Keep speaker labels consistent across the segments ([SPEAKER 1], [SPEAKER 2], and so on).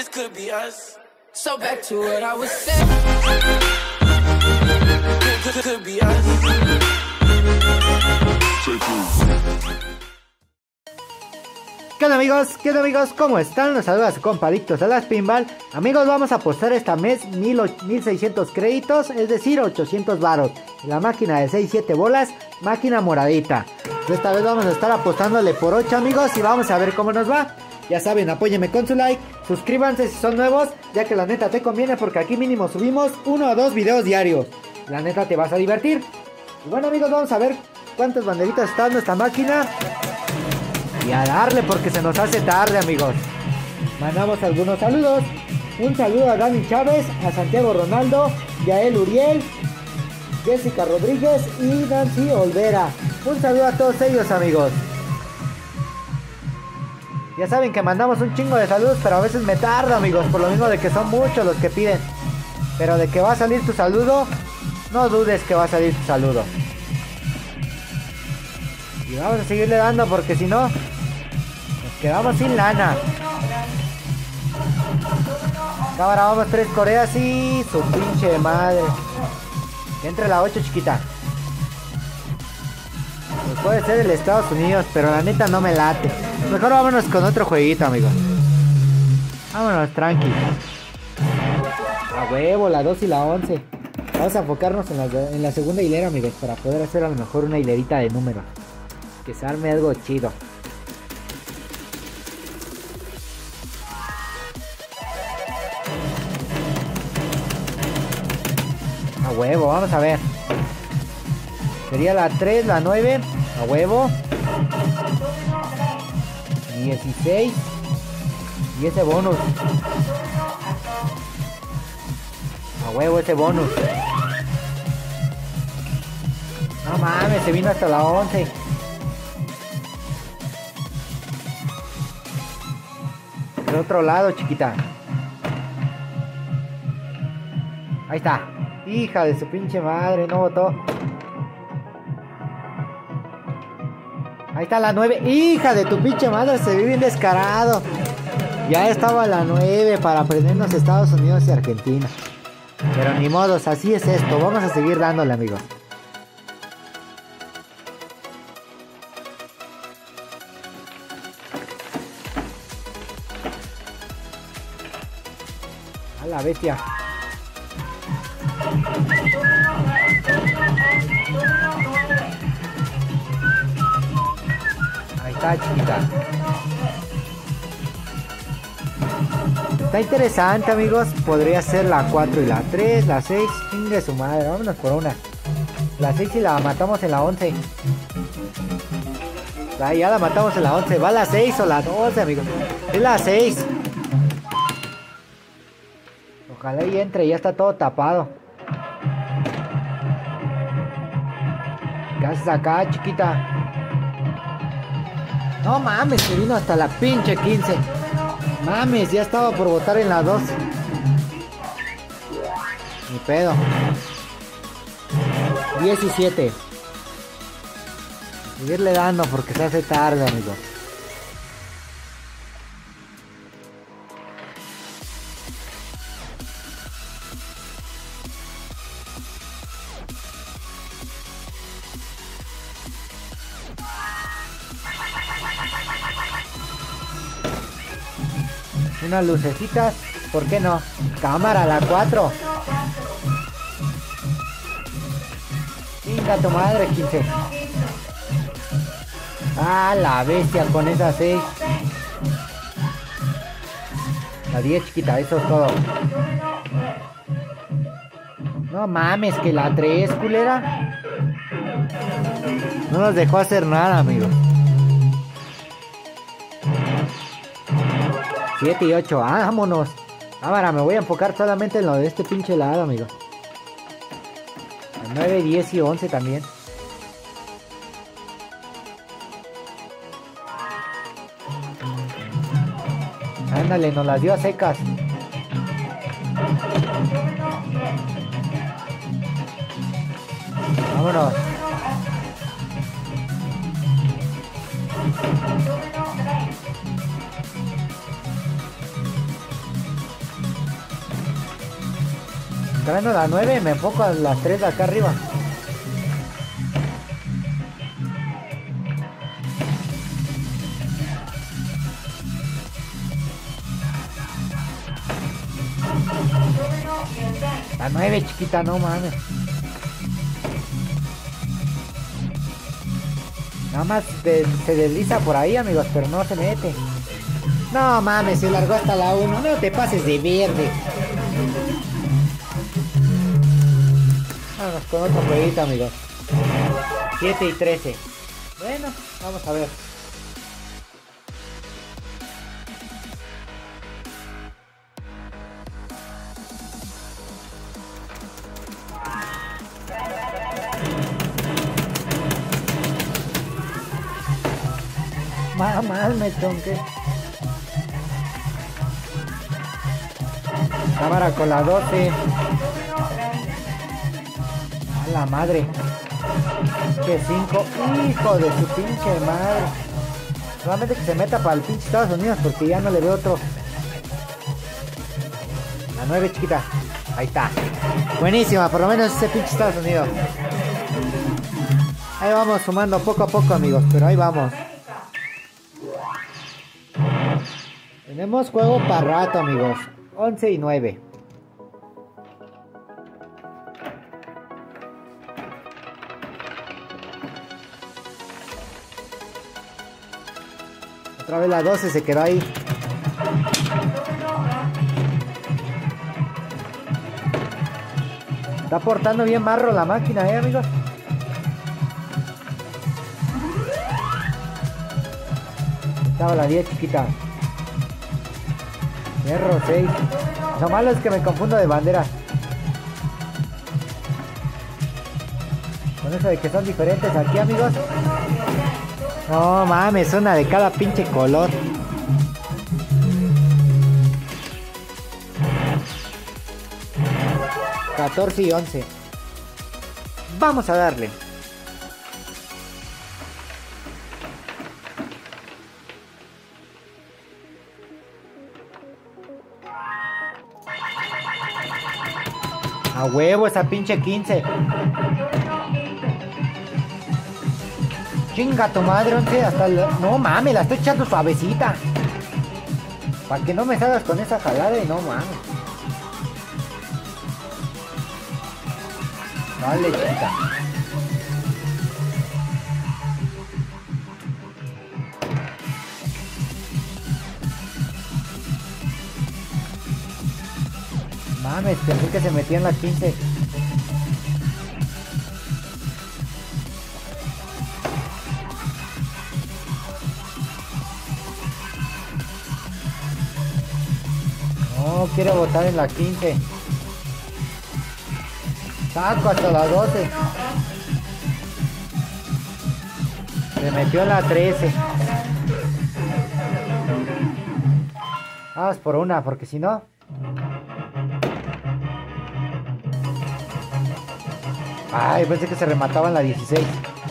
[SPEAKER 1] this could be us. So back to what I was saying. Could be us.
[SPEAKER 2] ¿Qué onda amigos? ¿Qué onda amigos? ¿Cómo están? Los saluda su compa Adictos a las Pinball. Amigos, vamos a apostar esta mes 1600 créditos, es decir 800 varos. La máquina de 6-7 bolas, máquina moradita. Esta vez vamos a estar apostándole por 8 amigos y vamos a ver cómo nos va. Ya saben, apóyenme con su like, suscríbanse si son nuevos, ya que la neta te conviene porque aquí mínimo subimos 1 o 2 videos diarios. La neta te vas a divertir. Y bueno amigos, vamos a ver cuántas banderitas está en esta máquina. Y a darle porque se nos hace tarde amigos. Mandamos algunos saludos. Un saludo a Dani Chávez, a Santiago Ronaldo, Yael Uriel, Jessica Rodríguez y Nancy Olvera. Un saludo a todos ellos amigos. Ya saben que mandamos un chingo de saludos, pero a veces me tarda amigos, por lo mismo de que son muchos los que piden. Pero de que va a salir tu saludo, no dudes que va a salir tu saludo. Y vamos a seguirle dando porque si no, nos quedamos sin lana. Cámara, vamos 3 Coreas y su pinche madre. Que entre la 8 chiquita. Pues puede ser el Estados Unidos, pero la neta no me late. Mejor vámonos con otro jueguito amigos. Vámonos tranqui. A huevo, la 2 y la 11. Vamos a enfocarnos en la segunda hilera amigos, para poder hacer a lo mejor una hilerita de números. Que se arme algo chido. A huevo, vamos a ver. Sería la 3, la 9. A huevo. 16. Y ese bonus. A huevo ese bonus. No mames, se vino hasta la 11. Del otro lado, chiquita. Ahí está. Hija de su pinche madre, no botó. Ahí está la 9. Hija de tu pinche madre, se ve bien descarado. Ya estaba la 9 para aprendernos Estados Unidos y Argentina. Pero ni modos, así es esto. Vamos a seguir dándole, amigos. A la bestia. Ahí está, chiquita. Está interesante, amigos. Podría ser la 4 y la 3, la 6. Chingue su madre, vámonos por una. La 6 y la matamos en la 11. Ya la matamos en la 11. ¿Va la 6 o la 12, amigos? Es la 6. Ojalá y entre, ya está todo tapado. ¿Qué haces acá, chiquita? No mames, se vino hasta la pinche 15. Mames, ya estaba por botar en la 2. Ni pedo. 17. Seguirle dando porque se hace tarde, amigos. Unas lucecitas, ¿por qué no? Cámara, la 4. Venga tu madre, 15. Ah, la bestia con esa 6. La 10, chiquita, eso es todo. No mames, que la 3, culera. No nos dejó hacer nada, amigos. 7 y 8, vámonos. Cámara, me voy a enfocar solamente en lo de este pinche lado, amigo. 9, 10 y 11 también. Ándale, nos las dio a secas. Vámonos. Entrando a la 9, me enfoco a las 3 de acá arriba. La 9, chiquita, no mames. Nada más se desliza por ahí, amigos, pero no se mete. No mames, se largó hasta la 1. No te pases de verde. Vamos con otro jueguito, amigos. 7 y 13. Bueno, vamos a ver. Mal me tronqué. Cámara con la 12. A la madre. Que 5. Hijo de su pinche madre. Solamente que se meta para el pinche Estados Unidos porque ya no le veo otro. La 9, chiquita. Ahí está. Buenísima, por lo menos ese pinche Estados Unidos. Ahí vamos sumando poco a poco, amigos, pero ahí vamos. Tenemos juego para rato, amigos. 11 y 9. Otra vez la 12 se quedó ahí. Está portando bien marro la máquina, amigos. Estaba la 10, chiquita. Hierro 6. Lo malo es que me confundo de bandera. Con eso de que son diferentes aquí, amigos. No mames, una de cada pinche color. ...14 y 11... Vamos a darle. A huevo esa pinche 15. Chinga tu madre, 11. Hasta no mames, la estoy echando suavecita. Para que no me salgas con esa jalada y no mames. Dale, chica. Mames, pensé que se metía en la 15. No, quiere botar en la 15. Saco hasta la 12. Se metió en la 13. Vamos por una, porque si no... Ay, pensé que se remataba en la 16.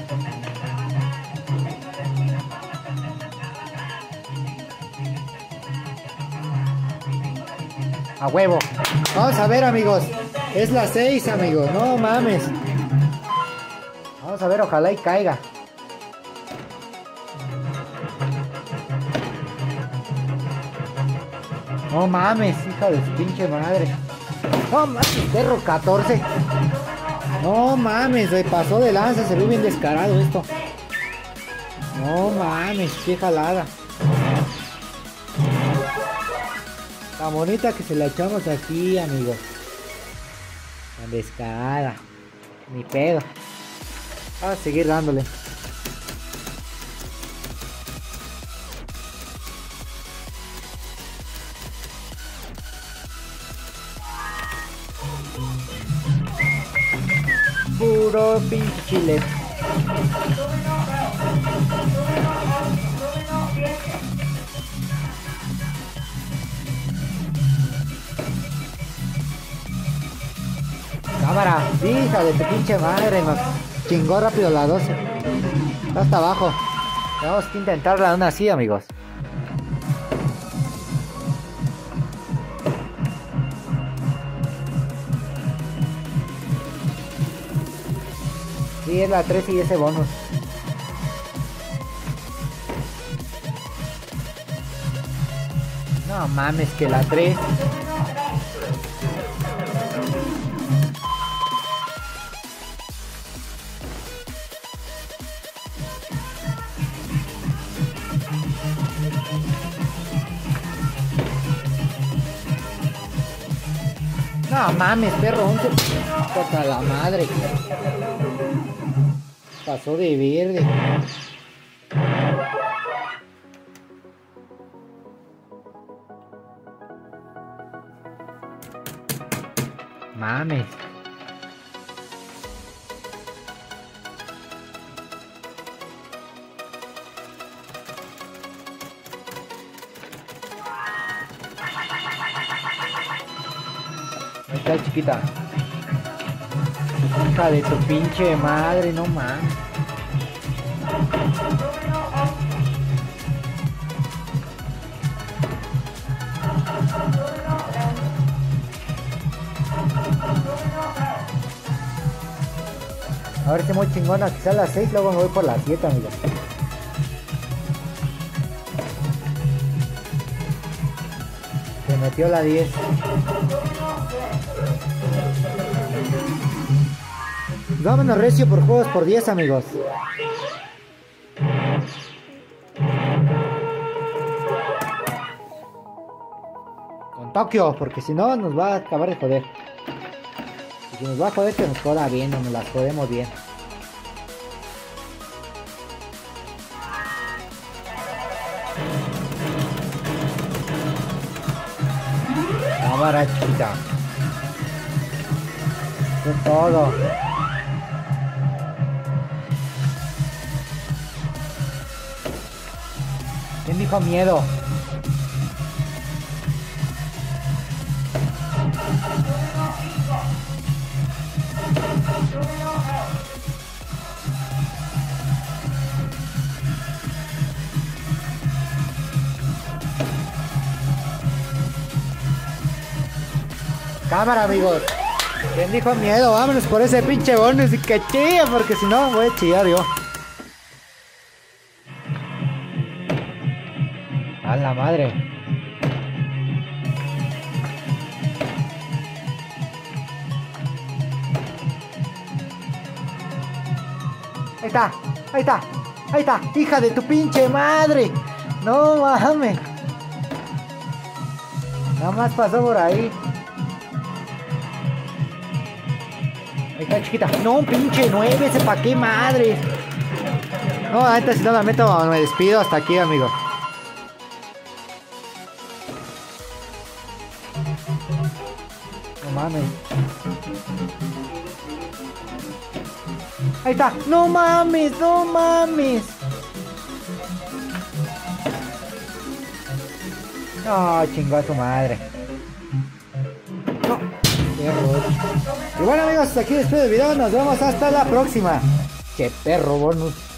[SPEAKER 2] A huevo. Vamos a ver, amigos. Es la 6, amigos. No mames. Vamos a ver, ojalá y caiga. No mames, hija de su pinche madre. No mames, perro 14. No mames, se pasó de lanza, se ve bien descarado esto. No mames, qué jalada. Tan bonita que se la echamos aquí, amigos. Tan descarada. Ni pedo. Vamos a seguir dándole. Puro pinche chile. Cámara, hija de tu pinche madre, nos chingó rápido la 12. Está hasta abajo. Tenemos que intentarla aún así, amigos. Sí, es la 13 y ese bonus. No mames, que la 3. No mames, perro, 11. Toca la madre. Pasó de verde. Mames. Ahí está, chiquita. Hija de tu pinche madre, no mames. A ver si muy chingona, quizá las 6, luego me voy por las 7, amigos. Se metió la 10. Vámonos recio por juegos por 10, amigos. Con Tokio, porque si no nos va a acabar de joder. Y si nos va a joder, que nos joda bien, o nos las jodemos bien. Cámara chiquita. Eso es todo. ¿Quién dijo miedo? Cámara, amigos. ¿Quién dijo miedo? Vámonos por ese pinche bonus y que chilla, porque si no voy a chillar yo. A la madre. Ahí está, ahí está, ahí está, hija de tu pinche madre. No mames. Nada más pasó por ahí. Ahí está, chiquita. No, un pinche 9, ese pa' qué madre. No, antes si no me meto, me despido hasta aquí, amigos. No mames. Ahí está. No mames, no mames. No, chingó a su madre. No. Qué rudo. Y bueno, amigos, hasta aquí después del video. Nos vemos hasta la próxima. Qué perro bonus.